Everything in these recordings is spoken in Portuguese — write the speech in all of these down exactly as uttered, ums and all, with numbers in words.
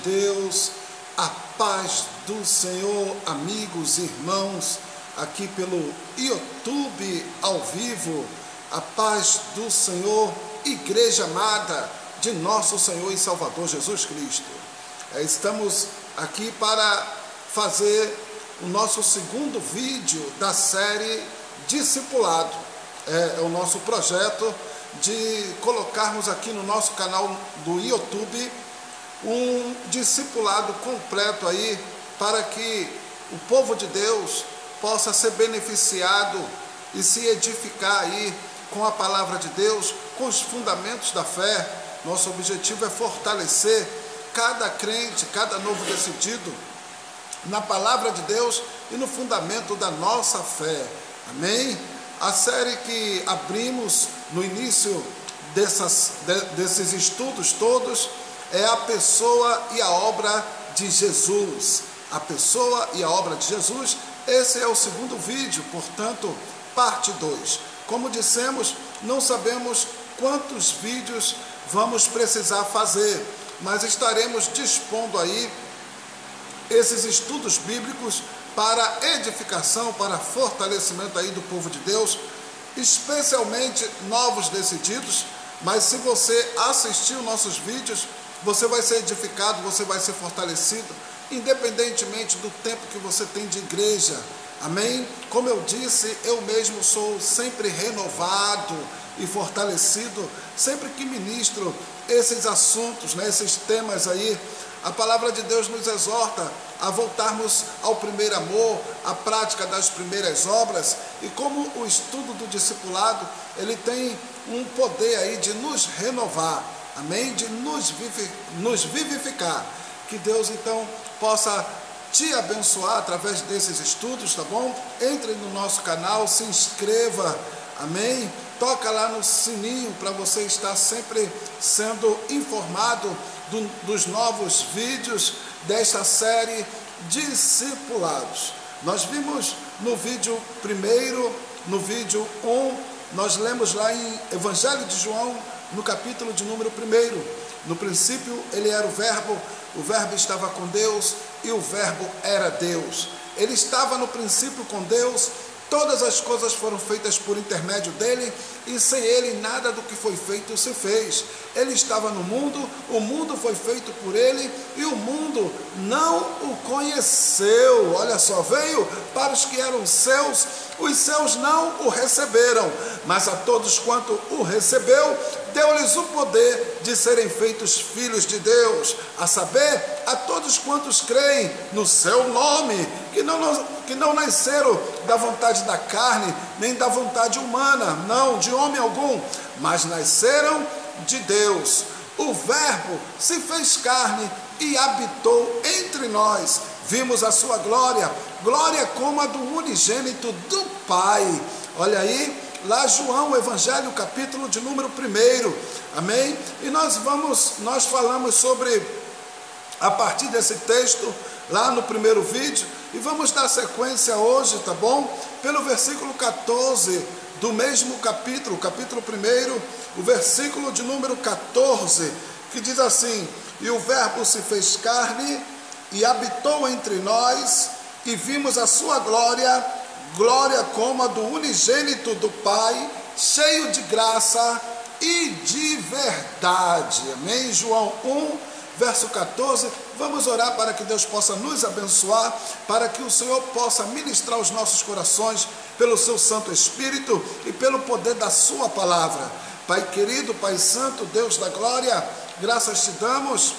Deus, a paz do Senhor, amigos, irmãos, aqui pelo YouTube ao vivo, a paz do Senhor, igreja amada de nosso Senhor e Salvador Jesus Cristo. Estamos aqui para fazer o nosso segundo vídeo da série Discipulado. É, é o nosso projeto de colocarmos aqui no nosso canal do YouTube um discipulado completo aí, para que o povo de Deus possa ser beneficiado e se edificar aí com a palavra de Deus, com os fundamentos da fé. Nosso objetivo é fortalecer cada crente, cada novo decidido na palavra de Deus e no fundamento da nossa fé. Amém? A série que abrimos no início dessas, de, desses estudos todos é a pessoa e a obra de Jesus. A pessoa e a obra de Jesus. Esse é o segundo vídeo, portanto, parte dois. Como dissemos, não sabemos quantos vídeos vamos precisar fazer, mas estaremos dispondo aí esses estudos bíblicos para edificação, para fortalecimento aí do povo de Deus, especialmente novos decididos. Mas se você assistir os nossos vídeos, você vai ser edificado, você vai ser fortalecido, independentemente do tempo que você tem de igreja. Amém? Como eu disse, eu mesmo sou sempre renovado e fortalecido, sempre que ministro esses assuntos, né, esses temas aí. A palavra de Deus nos exorta a voltarmos ao primeiro amor, à prática das primeiras obras, e como o estudo do discipulado, ele tem um poder aí de nos renovar, amém? De nos, nos vivificar. Que Deus então possa te abençoar através desses estudos, tá bom? Entre no nosso canal, se inscreva, amém? Toca lá no sininho para você estar sempre sendo informado do, dos novos vídeos desta série Discipulados. Nós vimos no vídeo primeiro, no vídeo um, nós lemos lá em Evangelho de João, no capítulo de número primeiro. No princípio ele era o verbo, o verbo estava com Deus e o verbo era Deus. Ele estava no princípio com Deus. Todas as coisas foram feitas por intermédio dele, e sem ele nada do que foi feito se fez. Ele estava no mundo, o mundo foi feito por ele, e o mundo não o conheceu. Olha só, veio para os que eram seus, os seus não o receberam, mas a todos quanto o recebeu, deu-lhes o poder de serem feitos filhos de Deus, a saber, a todos quantos creem no seu nome, que não, que não nasceram da vontade da carne, nem da vontade humana, não, de homem algum, mas nasceram de Deus. O verbo se fez carne e habitou entre nós. Vimos a sua glória, glória como a do unigênito do Pai. Olha aí, lá João, o Evangelho, capítulo de número primeiro, amém? E nós vamos, nós falamos sobre, a partir desse texto, lá no primeiro vídeo, e vamos dar sequência hoje, tá bom? Pelo versículo quatorze do mesmo capítulo, capítulo primeiro, o versículo de número quatorze, que diz assim: e o verbo se fez carne e habitou entre nós, e vimos a sua glória, glória como a do unigênito do Pai, cheio de graça e de verdade. Amém? João um, verso quatorze. Vamos orar para que Deus possa nos abençoar, para que o Senhor possa ministrar os nossos corações pelo seu Santo Espírito e pelo poder da sua palavra. Pai querido, Pai santo, Deus da glória, graças te damos,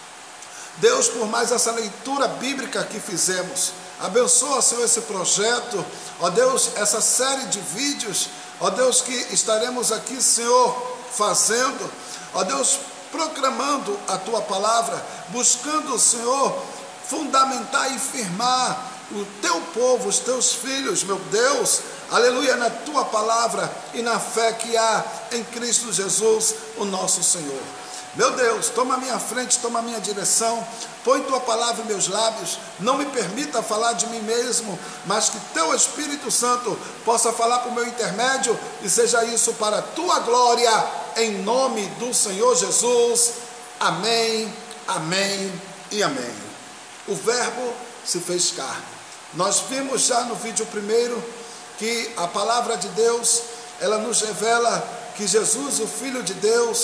Deus, por mais essa leitura bíblica que fizemos. Abençoa, Senhor, esse projeto, ó Deus, essa série de vídeos, ó Deus, que estaremos aqui, Senhor, fazendo, ó Deus, proclamando a tua palavra, buscando, Senhor, fundamentar e firmar o teu povo, os teus filhos, meu Deus, aleluia, na tua palavra e na fé que há em Cristo Jesus, o nosso Senhor. Meu Deus, toma a minha frente, toma a minha direção, põe tua palavra em meus lábios, não me permita falar de mim mesmo, mas que teu Espírito Santo possa falar por meu intermédio, e seja isso para a tua glória, em nome do Senhor Jesus. Amém, amém e amém. O Verbo se fez carne. Nós vimos já no vídeo primeiro que a palavra de Deus, ela nos revela que Jesus, o Filho de Deus,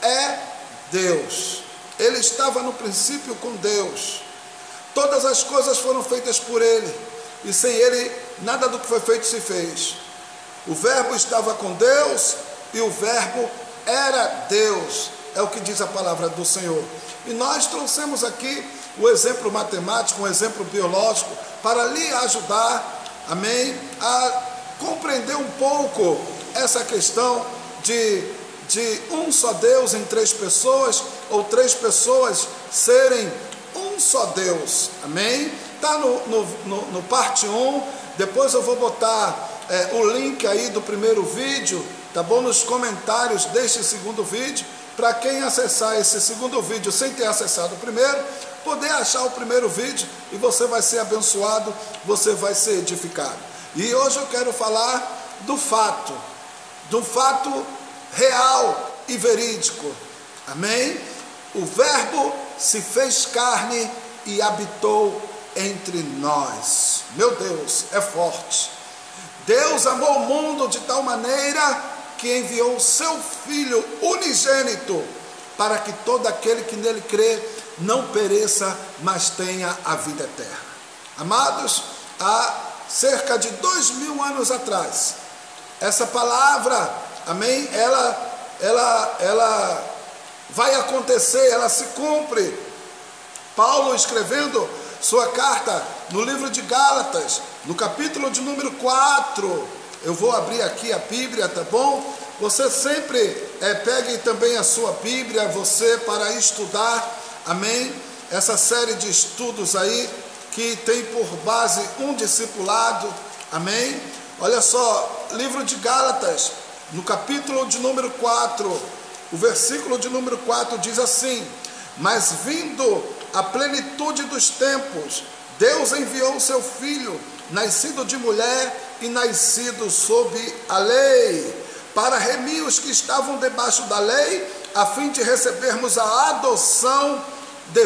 é Deus. Ele estava no princípio com Deus. Todas as coisas foram feitas por Ele, e sem Ele nada do que foi feito se fez. O Verbo estava com Deus e o Verbo era Deus, é o que diz a palavra do Senhor. E nós trouxemos aqui o exemplo matemático, um exemplo biológico, para lhe ajudar, amém, a compreender um pouco essa questão de, de um só Deus em três pessoas, ou três pessoas serem um só Deus, amém? Está no, no, no, no parte um, depois eu vou botar é, o link aí do primeiro vídeo, tá bom? Nos comentários deste segundo vídeo, para quem acessar esse segundo vídeo sem ter acessado o primeiro, poder achar o primeiro vídeo e você vai ser abençoado, você vai ser edificado. E hoje eu quero falar do fato, do fato real e verídico, amém? O Verbo se fez carne e habitou entre nós. Meu Deus, é forte. Deus amou o mundo de tal maneira que enviou o seu Filho unigênito, para que todo aquele que nele crê não pereça, mas tenha a vida eterna. Amados, há cerca de dois mil anos atrás, essa palavra, amém, ela, ela, ela vai acontecer, ela se cumpre. Paulo, escrevendo sua carta no livro de Gálatas, no capítulo de número quatro, eu vou abrir aqui a Bíblia, tá bom? Você sempre é, pegue também a sua Bíblia, você para estudar, amém? Essa série de estudos aí, que tem por base um discipulado, amém? Olha só, livro de Gálatas, no capítulo de número quatro, o versículo de número quatro diz assim: mas vindo a plenitude dos tempos, Deus enviou o seu Filho, nascido de mulher e nascido sob a lei, para remir os que estavam debaixo da lei, a fim de recebermos a adoção de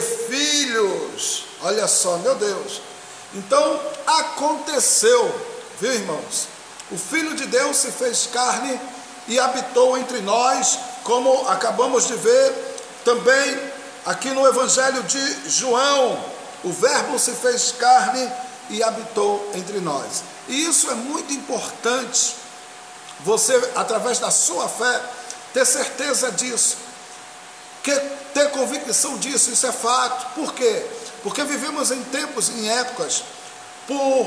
filhos. Olha só, meu Deus. Então aconteceu, viu, irmãos? O Filho de Deus se fez carne e habitou entre nós, como acabamos de ver também aqui no Evangelho de João. O Verbo se fez carne e habitou entre nós. E isso é muito importante, você, através da sua fé, ter certeza disso, que, ter convicção disso, isso é fato. Por quê? Porque vivemos em tempos, em épocas, por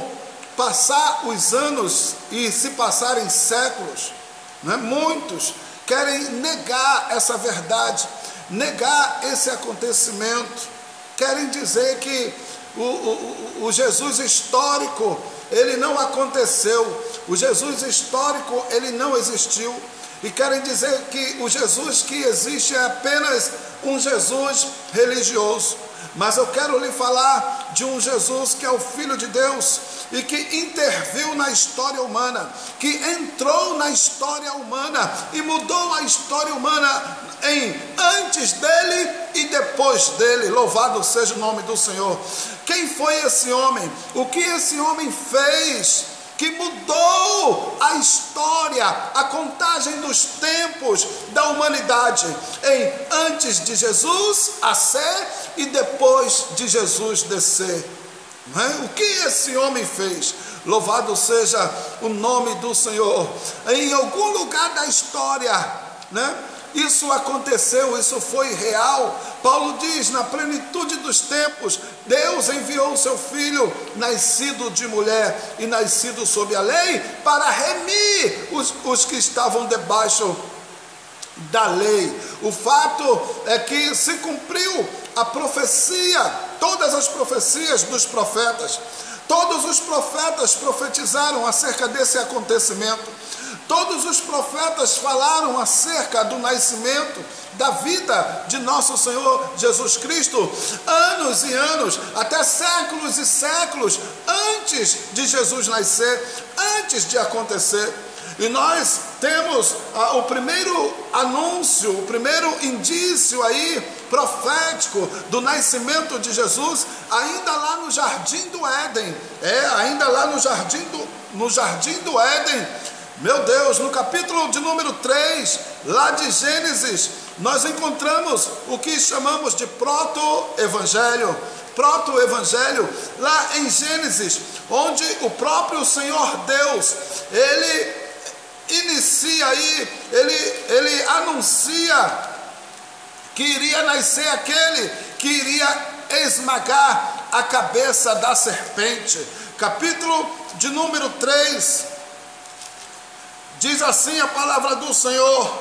passar os anos e se passarem séculos, né? Muitos querem negar essa verdade, negar esse acontecimento, querem dizer que o, o, o Jesus histórico, ele não aconteceu, o Jesus histórico, ele não existiu, e querem dizer que o Jesus que existe é apenas um Jesus religioso. Mas eu quero lhe falar de um Jesus que é o Filho de Deus e que interviu na história humana, que entrou na história humana e mudou a história humana em antes dele e depois dele. Louvado seja o nome do Senhor. Quem foi esse homem? O que esse homem fez que mudou a história, a contagem dos tempos da humanidade, em antes de Jesus nascer e depois de Jesus descer? Não é? O que esse homem fez? Louvado seja o nome do Senhor. Em algum lugar da história, né? Isso aconteceu, isso foi real. Paulo diz, na plenitude dos tempos, Deus enviou o seu Filho, nascido de mulher e nascido sob a lei, para remir os, os que estavam debaixo da lei. O fato é que se cumpriu a profecia, todas as profecias dos profetas. Todos os profetas profetizaram acerca desse acontecimento. Todos os profetas falaram acerca do nascimento, da vida de nosso Senhor Jesus Cristo, anos e anos, até séculos e séculos antes de Jesus nascer, antes de acontecer. E nós temos ah, o primeiro anúncio, o primeiro indício aí profético do nascimento de Jesus, ainda lá no jardim do Éden, é, ainda lá no jardim do, no jardim do Éden, meu Deus, no capítulo de número três, lá de Gênesis, nós encontramos o que chamamos de proto-evangelho, proto-evangelho, lá em Gênesis, onde o próprio Senhor Deus, ele inicia aí, ele, ele anuncia que iria nascer aquele que iria esmagar a cabeça da serpente. Capítulo de número três, diz assim a palavra do Senhor: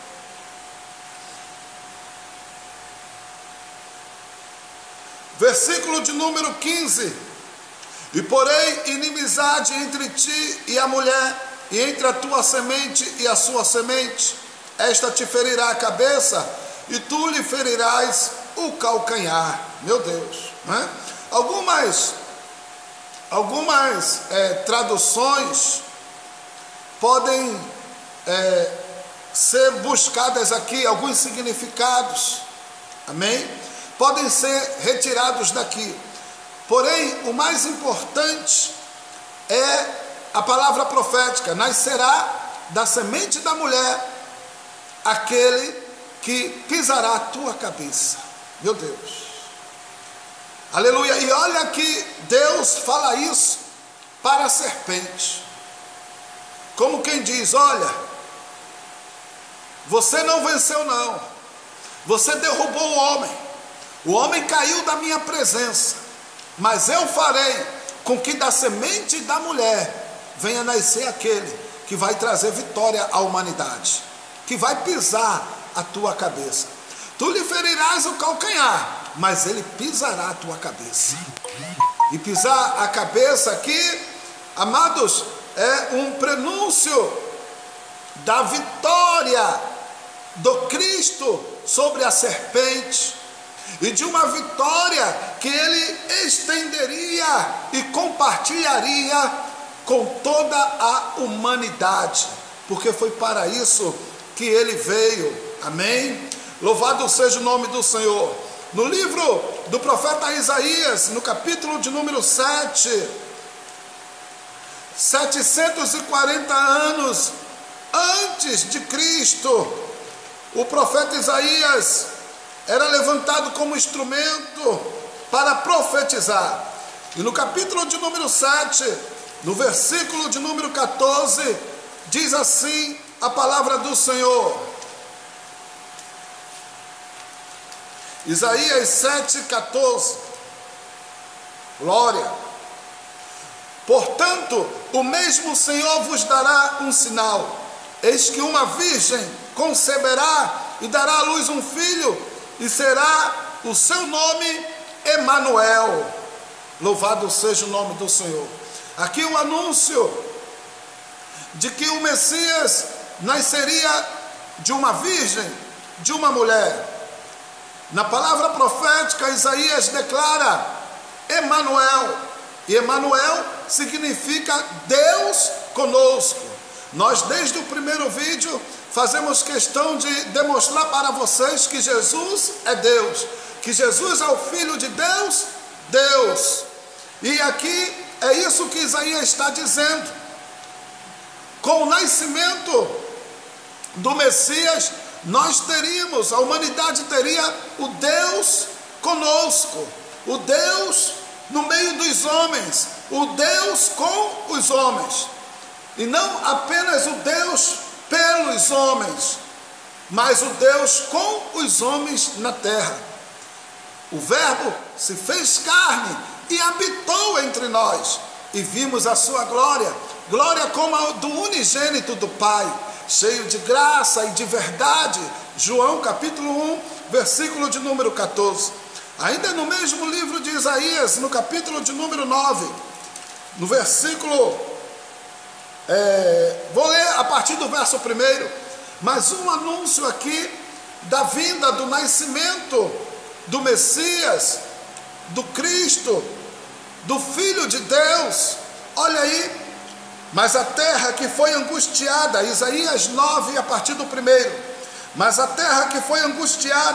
versículo de número quinze: e porém inimizade entre ti e a mulher, e entre a tua semente e a sua semente, esta te ferirá a cabeça, e tu lhe ferirás o calcanhar. Meu Deus, né? Algumas, algumas é, traduções podem é, ser buscadas aqui, alguns significados, amém? Podem ser retirados daqui. Porém, o mais importante é a palavra profética: nascerá da semente da mulher aquele que pisará a tua cabeça. Meu Deus, aleluia. E olha que Deus fala isso para a serpente, como quem diz: olha, você não venceu não, você derrubou o homem, o homem caiu da minha presença, mas eu farei com que da semente da mulher venha nascer aquele que vai trazer vitória à humanidade, que vai pisar a tua cabeça. Tu lhe ferirás o calcanhar, mas ele pisará a tua cabeça. E pisar a cabeça aqui, amados, é um prenúncio da vitória do Cristo sobre a serpente, e de uma vitória que ele estenderia e compartilharia com toda a humanidade, porque foi para isso que ele veio, amém? Louvado seja o nome do Senhor. No livro do profeta Isaías, no capítulo de número sete, setecentos e quarenta anos antes de Cristo, o profeta Isaías era levantado como instrumento para profetizar. E no capítulo de número sete, no versículo de número quatorze, diz assim a palavra do Senhor. Isaías sete, quatorze. Glória. Portanto, o mesmo Senhor vos dará um sinal. Eis que uma virgem conceberá e dará à luz um filho, e será o seu nome Emanuel. Louvado seja o nome do Senhor. Aqui o anúncio de que o Messias nasceria de uma virgem, de uma mulher. Na palavra profética, Isaías declara Emanuel, e Emanuel significa Deus conosco. Nós, desde o primeiro vídeo, fazemos questão de demonstrar para vocês que Jesus é Deus, que Jesus é o Filho de Deus, Deus. E aqui é isso que Isaías está dizendo. Com o nascimento do Messias, nós teríamos, a humanidade teria o Deus conosco, o Deus no meio dos homens, o Deus com os homens, e não apenas o Deus pelos homens, mas o Deus com os homens na terra. O Verbo se fez carne e habitou entre nós, e vimos a sua glória, glória como a do unigênito do Pai, cheio de graça e de verdade. João capítulo um, versículo de número quatorze. Ainda no mesmo livro de Isaías, no capítulo de número nove, no versículo, é, vou ler a partir do verso primeiro, mas um anúncio aqui da vinda, do nascimento do Messias, do Cristo, do Filho de Deus. Olha aí: mas a terra que foi angustiada, Isaías nove, a partir do primeiro, mas a terra que foi angustiada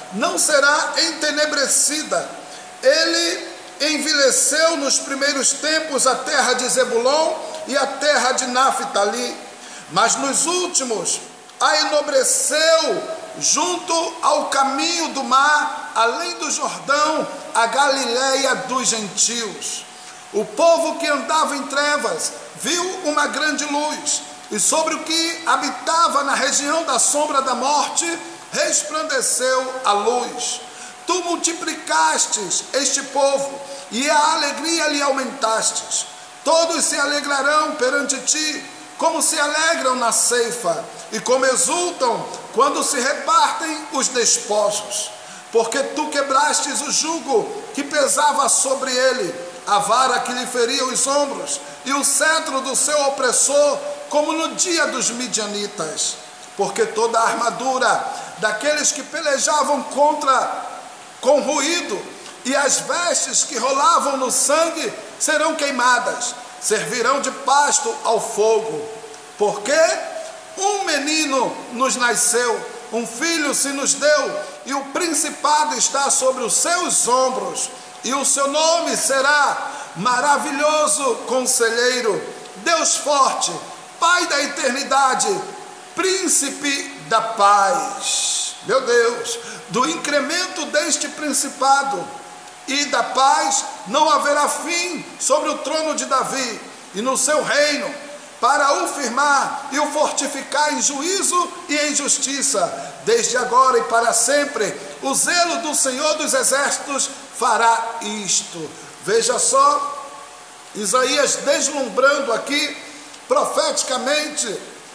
não será entenebrecida. Ele envileceu nos primeiros tempos a terra de Zebulon e a terra de Naphtali, mas nos últimos a enobreceu junto ao caminho do mar, além do Jordão, a Galileia dos gentios. O povo que andava em trevas viu uma grande luz, e sobre o que habitava na região da sombra da morte resplandeceu a luz. Tu multiplicastes este povo, e a alegria lhe aumentastes. Todos se alegrarão perante ti, como se alegram na ceifa, e como exultam quando se repartem os despojos. Porque tu quebrastes o jugo que pesava sobre ele, a vara que lhe feria os ombros, e o cetro do seu opressor, como no dia dos midianitas. Porque toda a armadura daqueles que pelejavam contra com ruído, e as vestes que rolavam no sangue serão queimadas, servirão de pasto ao fogo. Porque um menino nos nasceu, um filho se nos deu, e o principado está sobre os seus ombros, e o seu nome será Maravilhoso Conselheiro, Deus Forte, Pai da Eternidade, Príncipe da Paz. Meu Deus, do incremento deste principado e da paz não haverá fim sobre o trono de Davi e no seu reino, para o firmar e o fortificar em juízo e em justiça, desde agora e para sempre. O zelo do Senhor dos Exércitos fará isto. Veja só, Isaías deslumbrando aqui profeticamente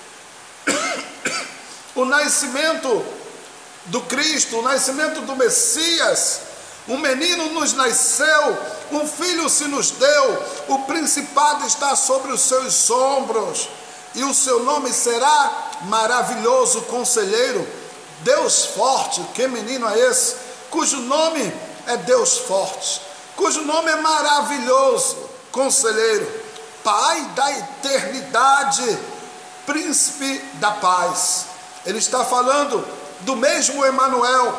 o nascimento do Cristo, o nascimento do Messias. Um menino nos nasceu, um filho se nos deu, o principado está sobre os seus ombros, e o seu nome será Maravilhoso Conselheiro, Deus Forte. Que menino é esse? Cujo nome é Deus Forte, cujo nome é Maravilhoso Conselheiro, Pai da Eternidade, Príncipe da Paz. Ele está falando do mesmo Emanuel,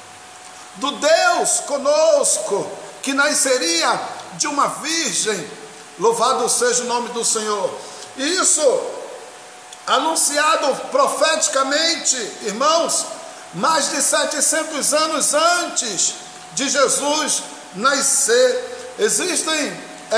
do Deus conosco, que nasceria de uma virgem. Louvado seja o nome do Senhor. E isso anunciado profeticamente, irmãos, mais de setecentos anos antes de Jesus nascer. Existem é, é,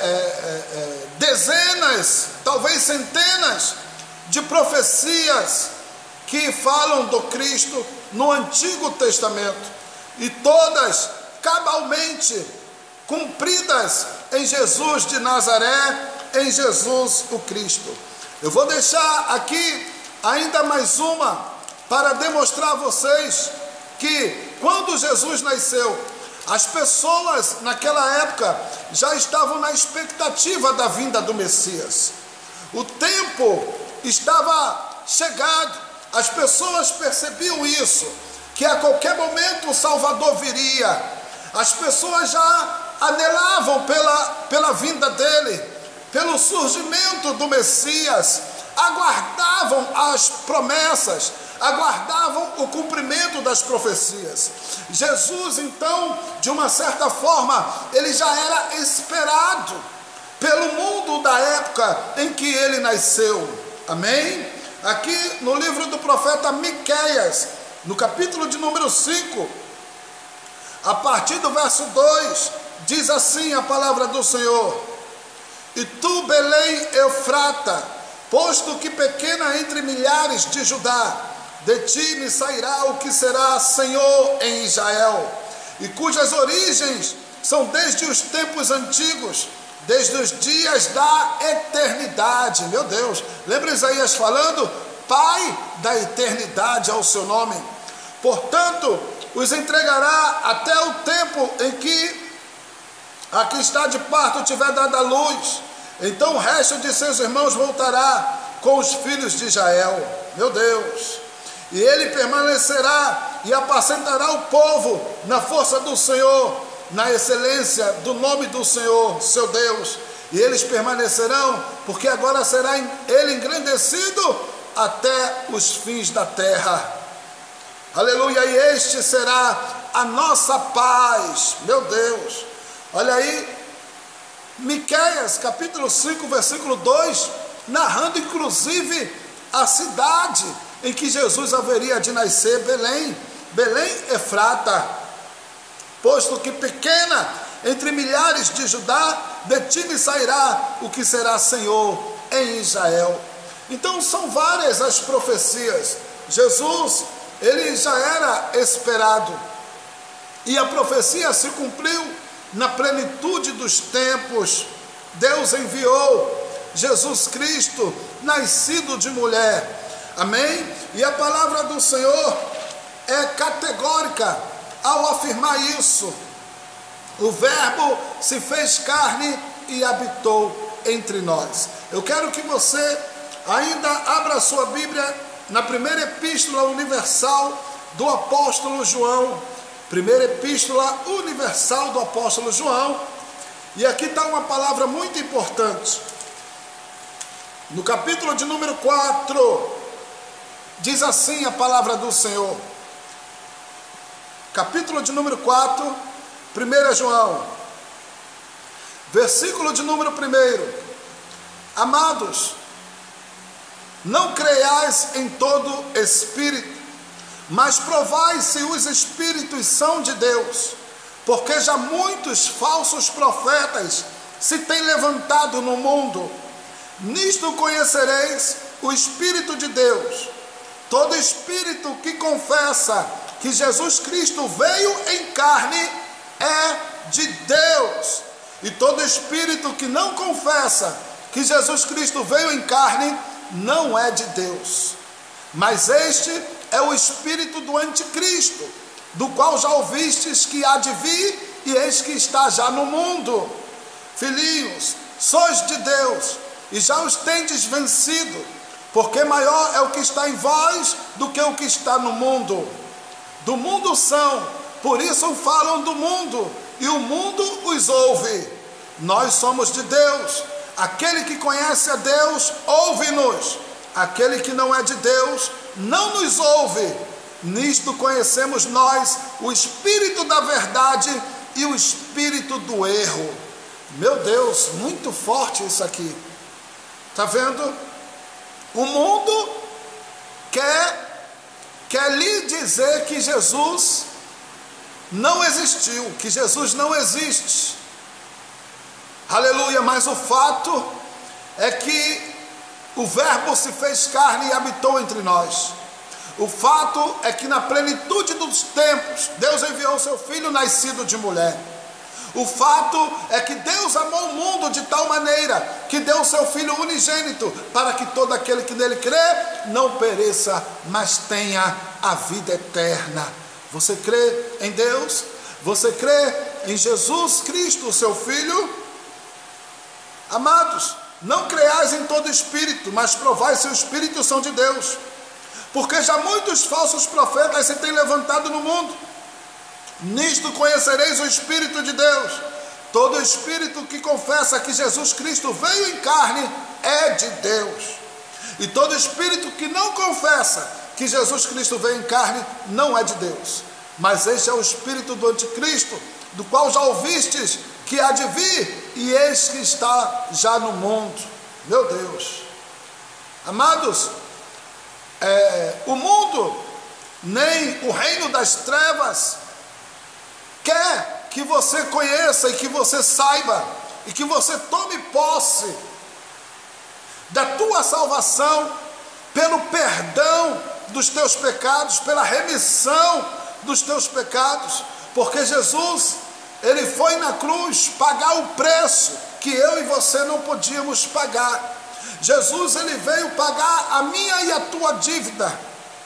é, é, dezenas, talvez centenas de profecias que falam do Cristo no Antigo Testamento, e todas cabalmente cumpridas em Jesus de Nazaré, em Jesus o Cristo. Eu vou deixar aqui ainda mais uma para demonstrar a vocês que quando Jesus nasceu, as pessoas naquela época já estavam na expectativa da vinda do Messias. O tempo estava chegado, as pessoas percebiam isso, que a qualquer momento o Salvador viria. As pessoas já anelavam pela, pela vinda dele, pelo surgimento do Messias, aguardavam as promessas, aguardavam o cumprimento das profecias. Jesus, então, de uma certa forma, ele já era esperado pelo mundo da época em que ele nasceu. Amém? Aqui no livro do profeta Miqueias, no capítulo de número cinco, a partir do verso dois, diz assim a palavra do Senhor: E tu, Belém Eufrata, posto que pequena entre milhares de Judá, de ti me sairá o que será Senhor em Israel, e cujas origens são desde os tempos antigos, desde os dias da eternidade. Meu Deus, lembra Isaías falando? Pai da eternidade ao seu nome. Portanto, os entregará até o tempo em que a que está de parto tiver dado a luz. Então o resto de seus irmãos voltará com os filhos de Israel. Meu Deus! E ele permanecerá e apacentará o povo na força do Senhor, na excelência do nome do Senhor, seu Deus. E eles permanecerão, porque agora será ele engrandecido até os fins da terra. aleluia, e este será a nossa paz. Meu Deus, olha aí, Miqueias capítulo cinco, versículo dois, narrando inclusive a cidade em que Jesus haveria de nascer, Belém, Belém Efrata, posto que pequena entre milhares de Judá, de ti me sairá o que será Senhor em Israel. Então são várias as profecias. Jesus, ele já era esperado, e a profecia se cumpriu na plenitude dos tempos. Deus enviou Jesus Cristo, nascido de mulher, amém? E a palavra do Senhor é categórica ao afirmar isso. O verbo se fez carne e habitou entre nós. Eu quero que você ainda abra a sua Bíblia na primeira epístola universal do apóstolo João, primeira epístola universal do apóstolo João, e aqui está uma palavra muito importante. No capítulo de número quatro, diz assim a palavra do Senhor, capítulo de número quatro, primeira João, versículo de número um: amados, não creiais em todo espírito, mas provai se os espíritos são de Deus, porque já muitos falsos profetas se têm levantado no mundo. Nisto conhecereis o Espírito de Deus. Todo espírito que confessa que Jesus Cristo veio em carne é de Deus, e todo espírito que não confessa que Jesus Cristo veio em carne não é de Deus. Mas este é o espírito do anticristo, do qual já ouvistes que há de vir, e eis que está já no mundo. Filhinhos, sois de Deus, e já os tendes vencido, porque maior é o que está em vós do que o que está no mundo. Do mundo são, por isso falam do mundo, e o mundo os ouve. Nós somos de Deus. Aquele que conhece a Deus, ouve-nos. Aquele que não é de Deus, não nos ouve. Nisto conhecemos nós o espírito da verdade e o espírito do erro. Meu Deus, muito forte isso aqui. Está vendo? O mundo quer, quer lhe dizer que Jesus não existiu, que Jesus não existe. Aleluia, mas o fato é que o verbo se fez carne e habitou entre nós. O fato é que na plenitude dos tempos, Deus enviou o seu Filho nascido de mulher. O fato é que Deus amou o mundo de tal maneira que deu o seu Filho unigênito, para que todo aquele que nele crê não pereça, mas tenha a vida eterna. Você crê em Deus? Você crê em Jesus Cristo, o seu Filho? Amados, não creais em todo espírito, mas provai se os espíritos são de Deus, porque já muitos falsos profetas se têm levantado no mundo. Nisto conhecereis o Espírito de Deus. Todo espírito que confessa que Jesus Cristo veio em carne é de Deus, e todo espírito que não confessa que Jesus Cristo veio em carne não é de Deus. Mas este é o espírito do anticristo, do qual já ouvistes que há de vir, e eis que está já no mundo. Meu Deus, amados, é, o mundo, nem o reino das trevas, quer que você conheça e que você saiba, e que você tome posse da tua salvação, pelo perdão dos teus pecados, pela remissão dos teus pecados, porque Jesus, ele foi na cruz pagar o preço que eu e você não podíamos pagar. Jesus, ele veio pagar a minha e a tua dívida,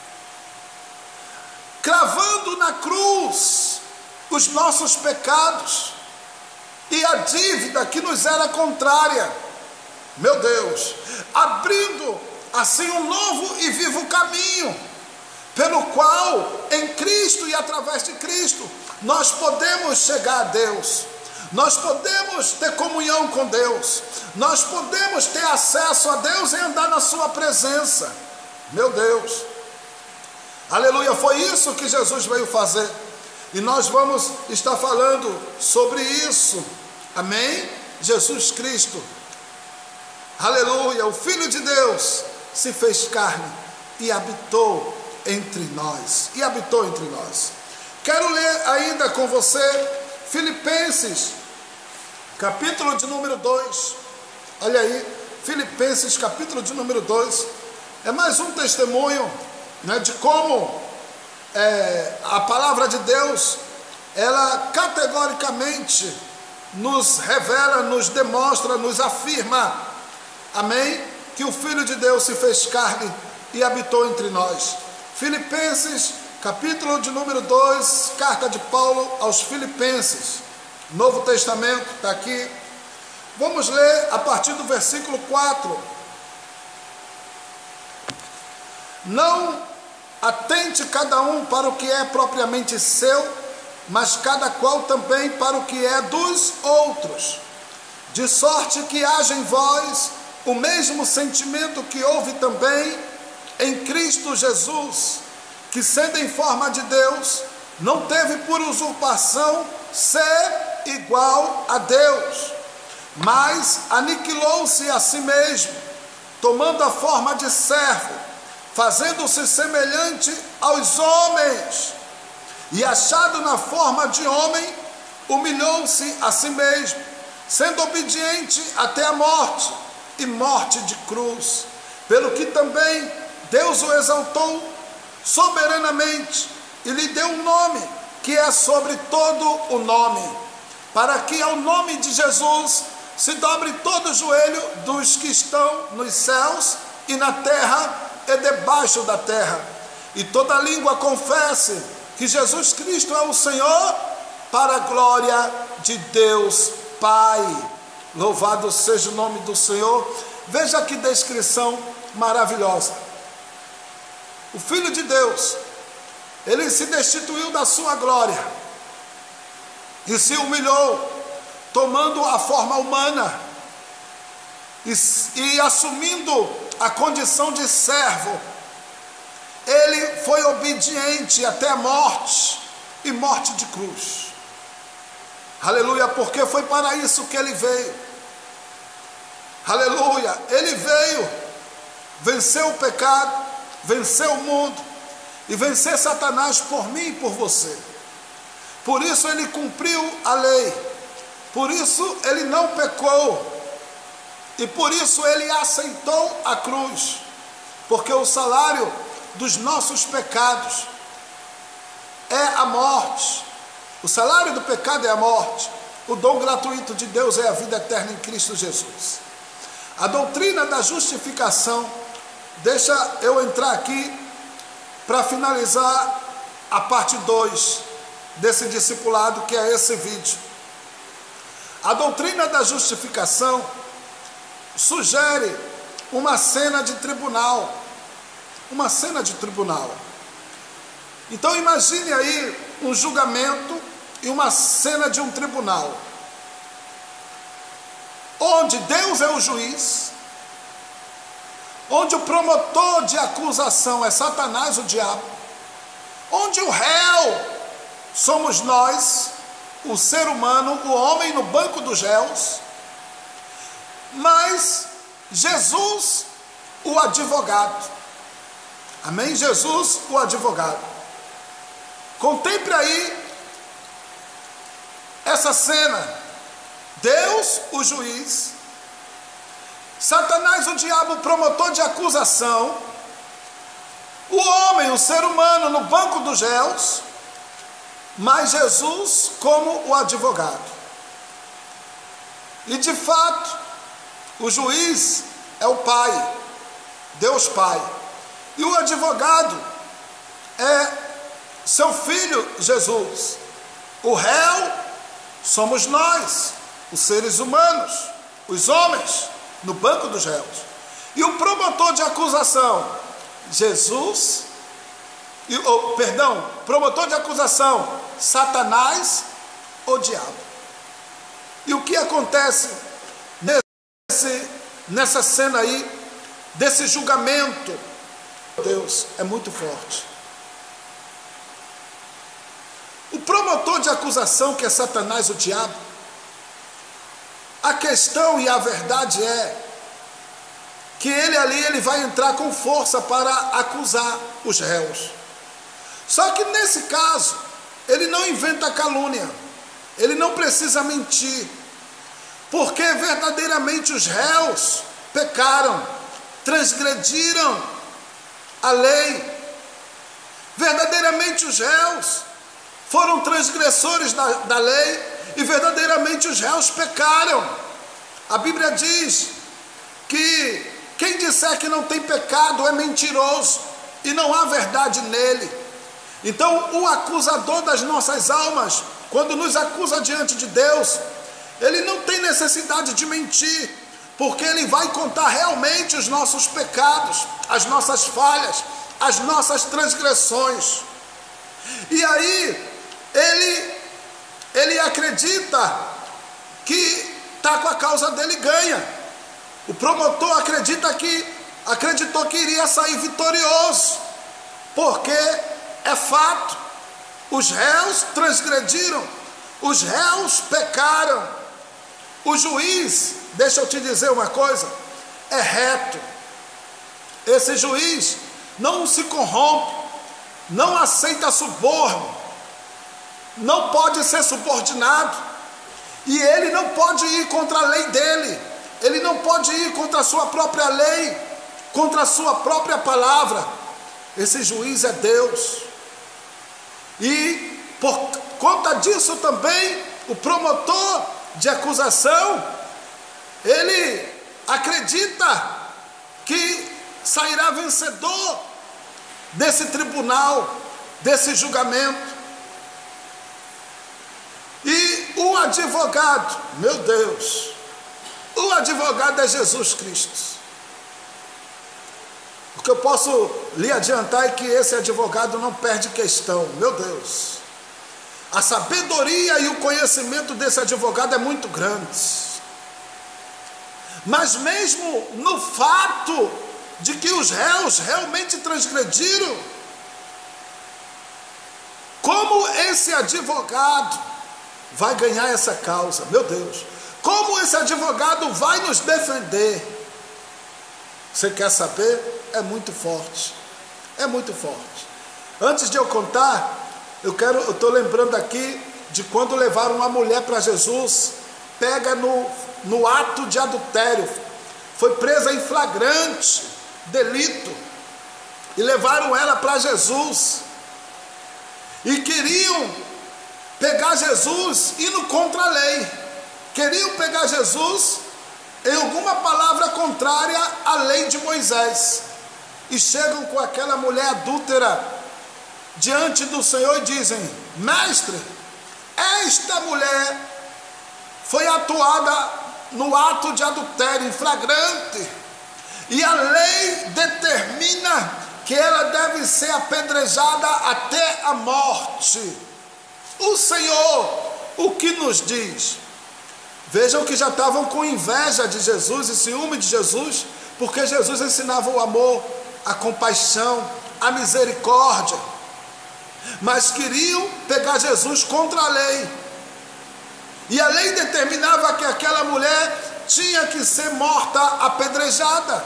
cravando na cruz os nossos pecados e a dívida que nos era contrária. Meu Deus, abrindo assim um novo e vivo caminho, pelo qual em Cristo e através de Cristo nós podemos chegar a Deus, nós podemos ter comunhão com Deus, nós podemos ter acesso a Deus e andar na sua presença. Meu Deus, Aleluia, foi isso que Jesus veio fazer. E nós vamos estar falando sobre isso. Amém? Jesus Cristo, aleluia, o Filho de Deus se fez carne e habitou entre nós. E habitou entre nós. Quero ler ainda com você Filipenses, capítulo de número dois. Olha aí, Filipenses, capítulo de número dois. É mais um testemunho, né, de como é, a palavra de Deus, ela categoricamente nos revela, nos demonstra, nos afirma, amém, que o Filho de Deus se fez carne e habitou entre nós. Filipenses, capítulo de número dois, carta de Paulo aos Filipenses, Novo Testamento, está aqui. Vamos ler a partir do versículo quatro. Não atente cada um para o que é propriamente seu, mas cada qual também para o que é dos outros, de sorte que haja em vós o mesmo sentimento que houve também em Cristo Jesus, que sendo em forma de Deus, não teve por usurpação ser igual a Deus, mas aniquilou-se a si mesmo, tomando a forma de servo, fazendo-se semelhante aos homens, e achado na forma de homem, humilhou-se a si mesmo, sendo obediente até a morte, e morte de cruz, pelo que também Deus o exaltou soberanamente, e lhe deu um nome, que é sobre todo o nome, para que ao nome de Jesus se dobre todo o joelho dos que estão nos céus e na terra e debaixo da terra, e toda língua confesse que Jesus Cristo é o Senhor, para a glória de Deus Pai. Louvado seja o nome do Senhor. Veja que descrição maravilhosa. O Filho de Deus, ele se destituiu da sua glória e se humilhou, tomando a forma humana e, e assumindo a condição de servo. Ele foi obediente até a morte, e morte de cruz. Aleluia, porque foi para isso que ele veio. Aleluia, ele veio vencer o pecado, vencer o mundo e vencer Satanás por mim e por você. Por isso ele cumpriu a lei, por isso ele não pecou, e por isso ele aceitou a cruz, porque o salário dos nossos pecados é a morte. O salário do pecado é a morte. O dom gratuito de Deus é a vida eterna em Cristo Jesus. A doutrina da justificação, deixa eu entrar aqui para finalizar a parte dois desse discipulado, que é esse vídeo. A doutrina da justificação sugere uma cena de tribunal, uma cena de tribunal. Então imagine aí um julgamento e uma cena de um tribunal, onde Deus é o juiz, onde o promotor de acusação é Satanás, o diabo, onde o réu somos nós, o ser humano, o homem no banco dos réus, mas Jesus, o advogado. Amém? Jesus, o advogado. Contemple aí essa cena. Deus, o juiz, Satanás, o diabo, promotor de acusação, o homem, o ser humano no banco dos réus, mas Jesus como o advogado. E de fato, o juiz é o Pai, Deus Pai, e o advogado é seu Filho Jesus. O réu somos nós, os seres humanos, os homens no banco dos réus. E o promotor de acusação, Jesus, e, oh, perdão, promotor de acusação, Satanás, o diabo. E o que acontece nesse, nessa cena aí, desse julgamento? Deus é muito forte. promotor de acusação, que é Satanás, o diabo, a questão e a verdade é que ele ali ele vai entrar com força para acusar os réus. Só que nesse caso, ele não inventa calúnia, ele não precisa mentir, porque verdadeiramente os réus pecaram, transgrediram a lei. Verdadeiramente os réus foram transgressores da, da lei, e verdadeiramente os réus pecaram. A Bíblia diz que quem disser que não tem pecado é mentiroso, e não há verdade nele. Então o acusador das nossas almas, quando nos acusa diante de Deus, ele não tem necessidade de mentir, porque ele vai contar realmente os nossos pecados, as nossas falhas, as nossas transgressões. E aí ele, ele acredita que está com a causa dele ganha. O promotor acredita que, acreditou que iria sair vitorioso, porque é fato, os réus transgrediram, os réus pecaram. O juiz, deixa eu te dizer uma coisa, é reto. Esse juiz não se corrompe, não aceita suborno, não pode ser subordinado, e ele não pode ir contra a lei dele, ele não pode ir contra a sua própria lei, contra a sua própria palavra. Esse juiz é Deus, e por conta disso também o promotor de acusação, ele acredita que sairá vencedor desse tribunal, desse julgamento. E o advogado, meu Deus, o advogado é Jesus Cristo. O que eu posso lhe adiantar é que esse advogado não perde questão, meu Deus. A sabedoria e o conhecimento desse advogado é muito grande. Mas mesmo no fato de que os réus realmente transgrediram, como esse advogado vai ganhar essa causa? Meu Deus, como esse advogado vai nos defender? Você quer saber? É muito forte, é muito forte. Antes de eu contar, eu quero, eu estou lembrando aqui de quando levaram uma mulher para Jesus, pega no, no ato de adultério, foi presa em flagrante delito, e levaram ela para Jesus, e queriam pegar Jesus indo contra a lei, queriam pegar Jesus em alguma palavra contrária à lei de Moisés, e chegam com aquela mulher adúltera diante do Senhor e dizem: mestre, esta mulher foi atuada no ato de adultério em flagrante, e a lei determina que ela deve ser apedrejada até a morte. O Senhor, o que nos diz? Vejam que já estavam com inveja de Jesus e ciúme de Jesus, porque Jesus ensinava o amor, a compaixão, a misericórdia, mas queriam pegar Jesus contra a lei, e a lei determinava que aquela mulher tinha que ser morta, apedrejada.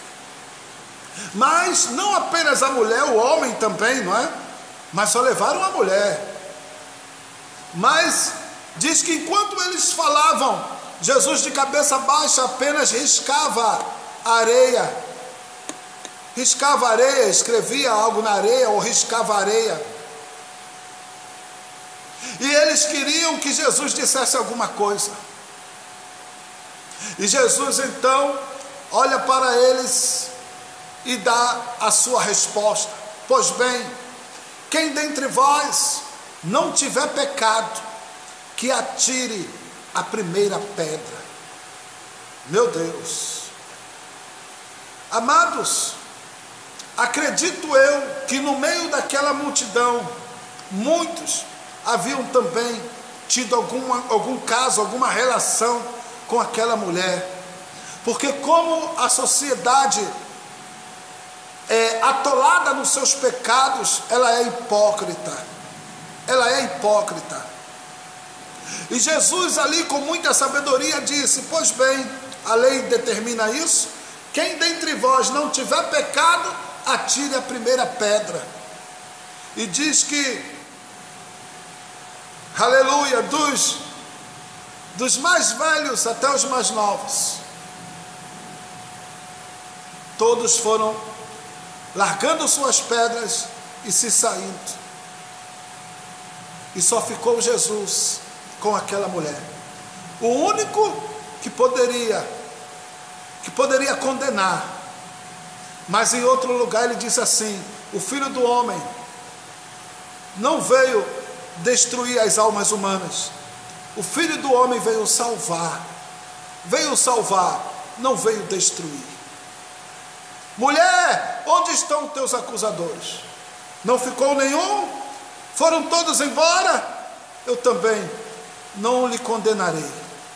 Mas não apenas a mulher, o homem também, não é? Mas só levaram a mulher. Mas diz que enquanto eles falavam, Jesus de cabeça baixa apenas riscava a areia, riscava a areia, escrevia algo na areia ou riscava a areia. E eles queriam que Jesus dissesse alguma coisa. E Jesus então olha para eles e dá a sua resposta: pois bem, quem dentre vós não tiver pecado, que atire a primeira pedra. Meu Deus, amados, acredito eu que no meio daquela multidão, muitos haviam também tido alguma, algum caso, alguma relação com aquela mulher, porque como a sociedade é atolada nos seus pecados, ela é hipócrita, ela é hipócrita. E Jesus ali com muita sabedoria disse: pois bem, a lei determina isso, quem dentre vós não tiver pecado, atire a primeira pedra. E diz que, aleluia, dos, dos mais velhos até os mais novos, todos foram largando suas pedras e se saindo. E só ficou Jesus com aquela mulher, o único que poderia, que poderia condenar. Mas em outro lugar ele diz assim: o Filho do Homem não veio destruir as almas humanas, o Filho do Homem veio salvar, veio salvar, não veio destruir. Mulher, onde estão os teus acusadores? Não ficou nenhum? Foram todos embora? Eu também não lhe condenarei.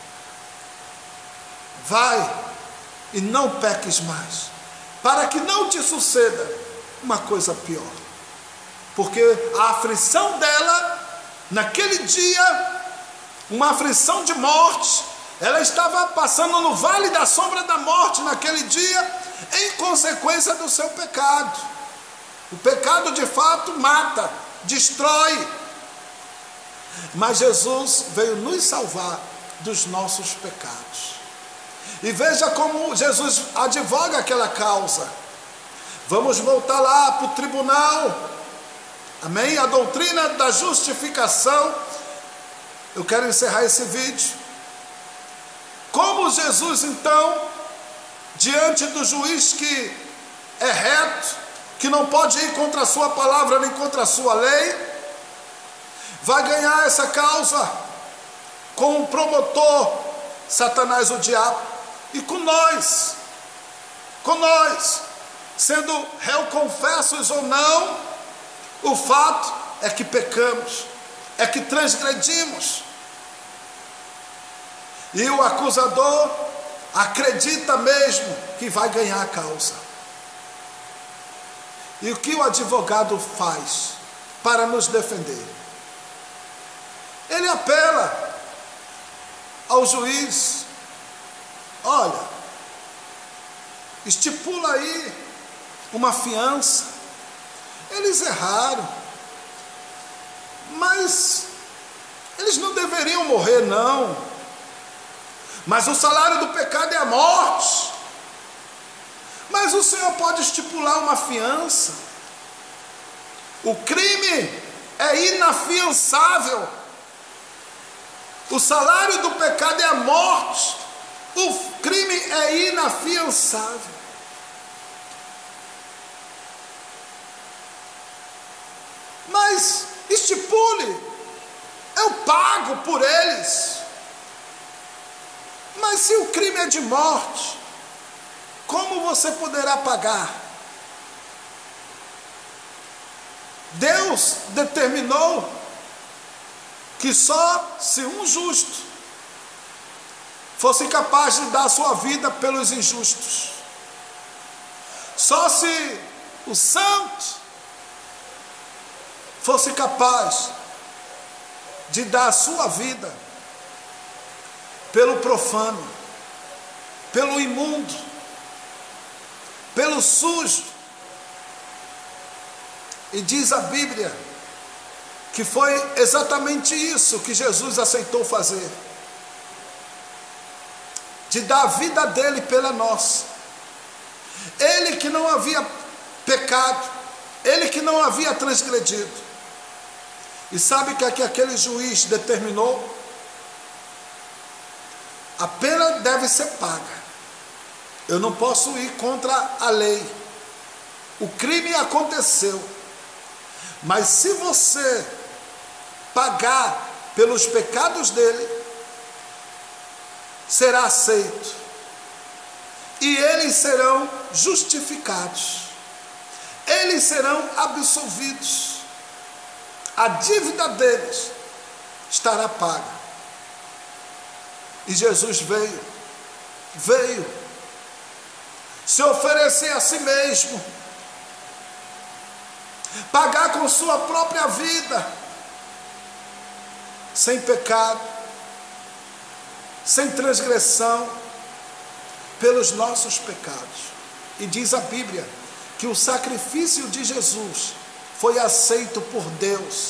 Vai e não peques mais, para que não te suceda uma coisa pior. Porque a aflição dela, naquele dia, uma aflição de morte, ela estava passando no vale da sombra da morte naquele dia, em consequência do seu pecado. O pecado de fato mata, destrói. Mas Jesus veio nos salvar dos nossos pecados. E veja como Jesus advoga aquela causa. Vamos voltar lá para o tribunal. Amém? A doutrina da justificação. Eu quero encerrar esse vídeo. Como Jesus então, diante do juiz que é reto, que não pode ir contra a sua palavra nem contra a sua lei, vai ganhar essa causa com o promotor, Satanás, o diabo, e com nós, com nós, sendo réu confessos ou não, o fato é que pecamos, é que transgredimos. E o acusador acredita mesmo que vai ganhar a causa. E o que o advogado faz para nos defender? Ele apela ao juiz: olha, estipula aí uma fiança. Eles erraram, mas eles não deveriam morrer, não. Mas o salário do pecado é a morte. Mas o Senhor pode estipular uma fiança. O crime é inafiançável. O salário do pecado é a morte. O crime é inafiançável. Mas estipule, eu pago por eles. Mas se o crime é de morte, como você poderá pagar? Deus determinou que só se um justo fosse capaz de dar a sua vida pelos injustos, só se o santo fosse capaz de dar a sua vida pelo profano, pelo imundo, pelo sujo. E diz a Bíblia que foi exatamente isso que Jesus aceitou fazer, de dar a vida dele pela nossa. Ele que não havia pecado, ele que não havia transgredido. E sabe o que, é que aquele juiz determinou? A pena deve ser paga. Eu não posso ir contra a lei. O crime aconteceu. Mas se você pagar pelos pecados dele, será aceito. E eles serão justificados. Eles serão absolvidos. A dívida deles estará paga. E Jesus veio, veio se oferecer a si mesmo, pagar com sua própria vida, sem pecado, sem transgressão, pelos nossos pecados. E diz a Bíblia que o sacrifício de Jesus foi aceito por Deus.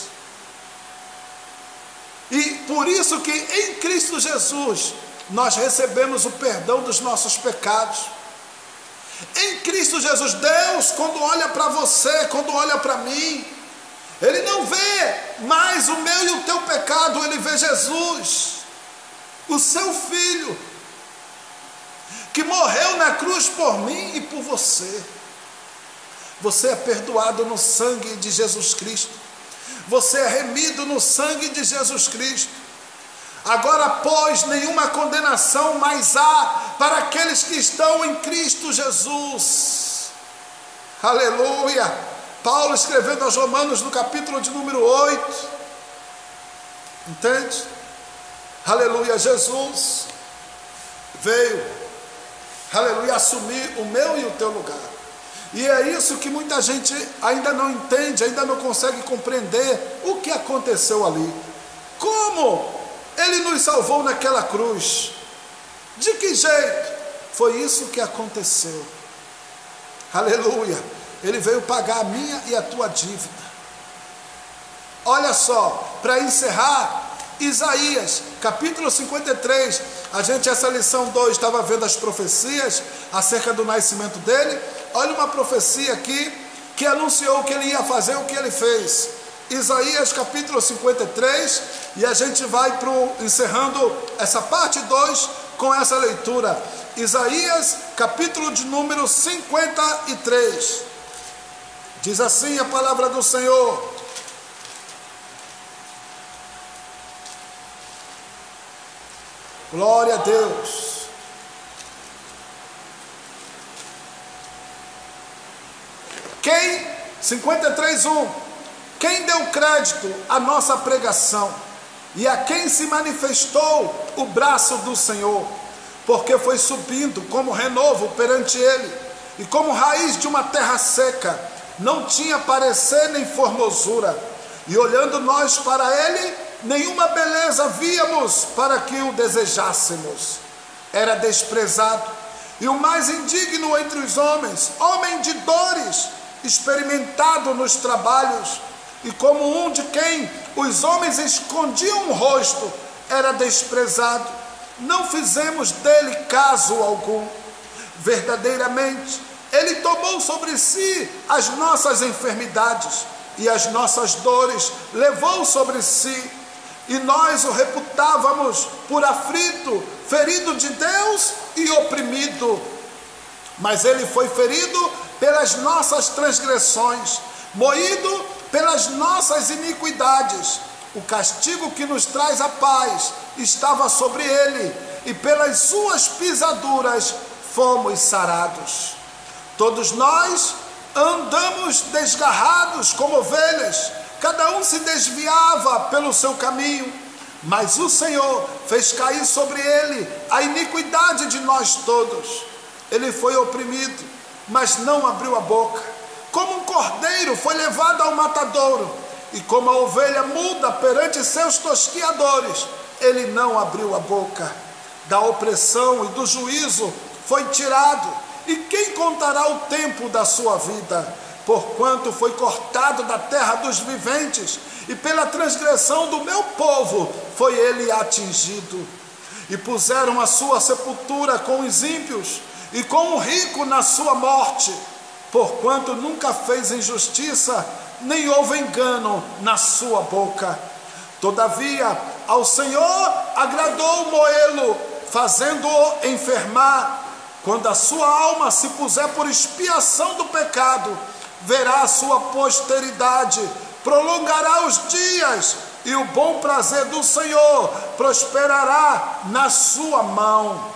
E por isso que em Cristo Jesus nós recebemos o perdão dos nossos pecados. Em Cristo Jesus, Deus, quando olha para você, quando olha para mim, Ele não vê mais o meu e o teu pecado, Ele vê Jesus, o seu Filho, que morreu na cruz por mim e por você. Você é perdoado no sangue de Jesus Cristo. Você é remido no sangue de Jesus Cristo. Agora, pois, nenhuma condenação mais há para aqueles que estão em Cristo Jesus. Aleluia! Paulo escrevendo aos Romanos no capítulo de número oito. Entende? Aleluia! Jesus veio, aleluia, assumir o meu e o teu lugar. E é isso que muita gente ainda não entende, ainda não consegue compreender o que aconteceu ali. Como Ele nos salvou naquela cruz? De que jeito? Foi isso que aconteceu. Aleluia! Ele veio pagar a minha e a tua dívida. Olha só, para encerrar, Isaías, capítulo cinquenta e três, a gente, essa lição dois, estava vendo as profecias acerca do nascimento dele. Olha uma profecia aqui, que anunciou o que ele ia fazer, o que ele fez. Isaías, capítulo cinquenta e três, e a gente vai pro, encerrando essa parte dois com essa leitura. Isaías, capítulo de número cinquenta e três, diz assim a palavra do Senhor: glória a Deus. Quem, cinquenta e três, um, quem deu crédito à nossa pregação e a quem se manifestou o braço do Senhor, porque foi subindo como renovo perante ele, e como raiz de uma terra seca, não tinha parecer nem formosura, e olhando nós para ele, nenhuma beleza víamos para que o desejássemos. Era desprezado, e o mais indigno entre os homens, homem de dores, experimentado nos trabalhos, e como um de quem os homens escondiam o rosto, era desprezado. Não fizemos dele caso algum. Verdadeiramente, ele tomou sobre si as nossas enfermidades, e as nossas dores levou sobre si. E nós o reputávamos por aflito, ferido de Deus e oprimido. Mas ele foi ferido pelas nossas transgressões, moído pelas nossas iniquidades. O castigo que nos traz a paz estava sobre ele, e pelas suas pisaduras fomos sarados. Todos nós andamos desgarrados como ovelhas, cada um se desviava pelo seu caminho, mas o Senhor fez cair sobre ele a iniquidade de nós todos. Ele foi oprimido, mas não abriu a boca. Como um cordeiro foi levado ao matadouro, e como a ovelha muda perante seus tosquiadores, ele não abriu a boca. Da opressão e do juízo foi tirado, e quem contará o tempo da sua vida? Porquanto foi cortado da terra dos viventes, e pela transgressão do meu povo foi ele atingido. E puseram a sua sepultura com os ímpios, e com o rico na sua morte, porquanto nunca fez injustiça, nem houve engano na sua boca. Todavia, ao Senhor agradou moê-lo, fazendo-o enfermar. Quando a sua alma se puser por expiação do pecado, verá a sua posteridade, prolongará os dias, e o bom prazer do Senhor prosperará na sua mão.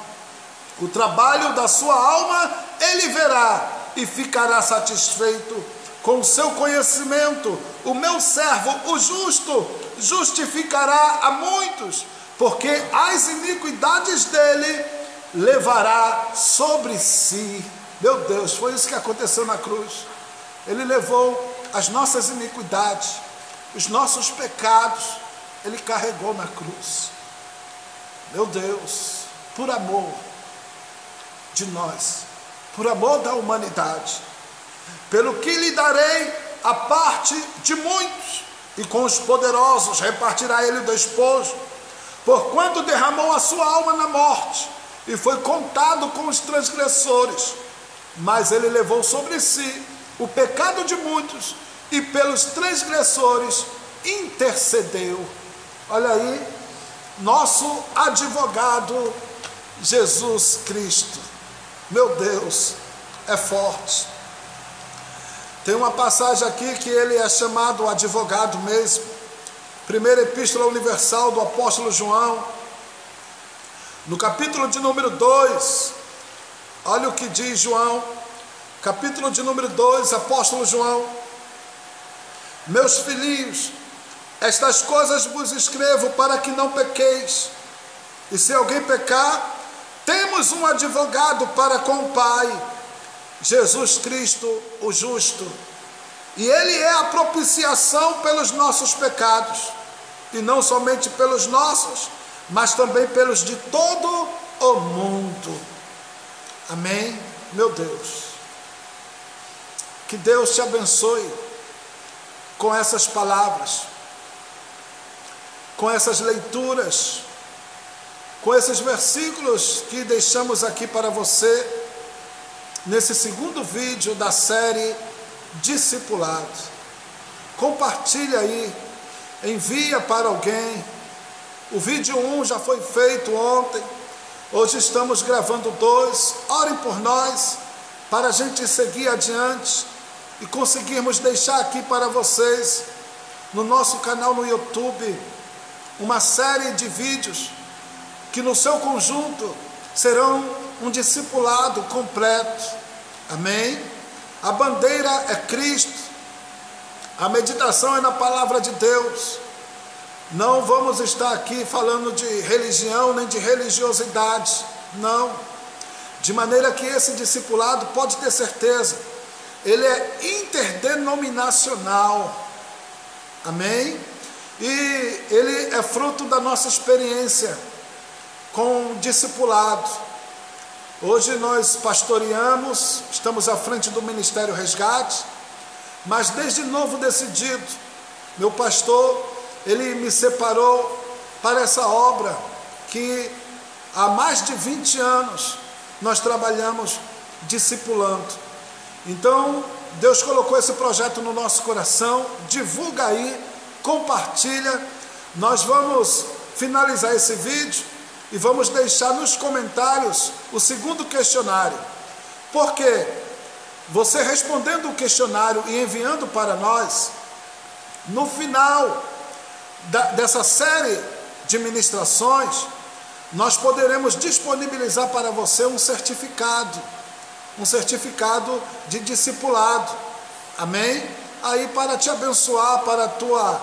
O trabalho da sua alma ele verá, e ficará satisfeito. Com o seu conhecimento, o meu servo, o justo, justificará a muitos, porque as iniquidades dele levará sobre si. Meu Deus, foi isso que aconteceu na cruz. Ele levou as nossas iniquidades, os nossos pecados, Ele carregou na cruz. Meu Deus, por amor de nós, por amor da humanidade, pelo que lhe darei a parte de muitos, e com os poderosos repartirá ele o despojo, porquanto derramou a sua alma na morte, e foi contado com os transgressores, mas ele levou sobre si o pecado de muitos, e pelos transgressores intercedeu. Olha aí, nosso advogado Jesus Cristo. Meu Deus, é forte. Tem uma passagem aqui que ele é chamado advogado mesmo. Primeira Epístola Universal do apóstolo João, no capítulo de número dois, olha o que diz João, capítulo de número dois, apóstolo João: meus filhinhos, estas coisas vos escrevo para que não pequeis, e se alguém pecar, temos um advogado para com o Pai, Jesus Cristo, o justo, e ele é a propiciação pelos nossos pecados, e não somente pelos nossos, mas também pelos de todo o mundo. Amém? Meu Deus, que Deus te abençoe com essas palavras, com essas leituras, com esses versículos que deixamos aqui para você, nesse segundo vídeo da série Discipulado. Compartilha aí, envia para alguém. O vídeo um já foi feito ontem, hoje estamos gravando dois. Orem por nós, para a gente seguir adiante e conseguirmos deixar aqui para vocês, no nosso canal no YouTube, uma série de vídeos que no seu conjunto serão um discipulado completo. Amém? A bandeira é Cristo, a meditação é na palavra de Deus. Não vamos estar aqui falando de religião nem de religiosidade, não. De maneira que esse discipulado, pode ter certeza, ele é interdenominacional. Amém? E ele é fruto da nossa experiência com o discipulado. Hoje nós pastoreamos, estamos à frente do Ministério Resgate, mas desde novo decidido, meu pastor, ele me separou para essa obra que há mais de vinte anos nós trabalhamos discipulando. Então, Deus colocou esse projeto no nosso coração. Divulga aí, compartilha. Nós vamos finalizar esse vídeo e vamos deixar nos comentários o segundo questionário. Porque você respondendo o questionário e enviando para nós, no final da, dessa série de ministrações, nós poderemos disponibilizar para você um certificado, um certificado de discipulado. Amém? Aí para te abençoar, para a tua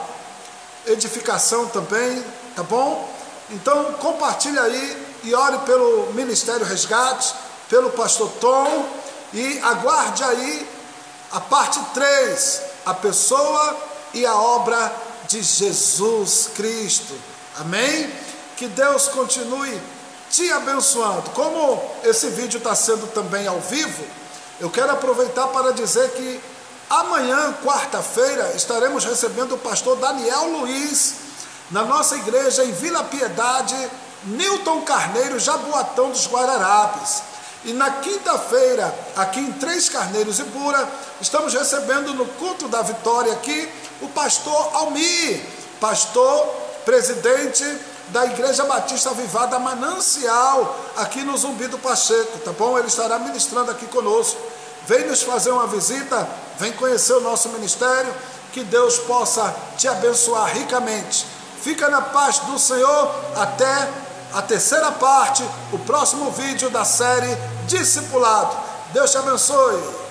edificação também, tá bom? Então compartilha aí e ore pelo Ministério Resgate, pelo pastor Tom, e aguarde aí a parte três, a pessoa e a obra de Jesus Cristo. Amém? Que Deus continue te abençoando. Como esse vídeo está sendo também ao vivo, eu quero aproveitar para dizer que amanhã, quarta-feira, estaremos recebendo o pastor Daniel Luiz na nossa igreja em Vila Piedade, Newton Carneiro, Jaboatão dos Guararapes. E na quinta-feira, aqui em Três Carneiros e Bura, estamos recebendo no culto da vitória aqui o pastor Almir, pastor presidente da Igreja Batista Avivada Manancial, aqui no Zumbi do Pacheco, tá bom? Ele estará ministrando aqui conosco. Vem nos fazer uma visita, vem conhecer o nosso ministério, que Deus possa te abençoar ricamente. Fica na paz do Senhor, até a terceira parte, o próximo vídeo da série Discipulado. Deus te abençoe.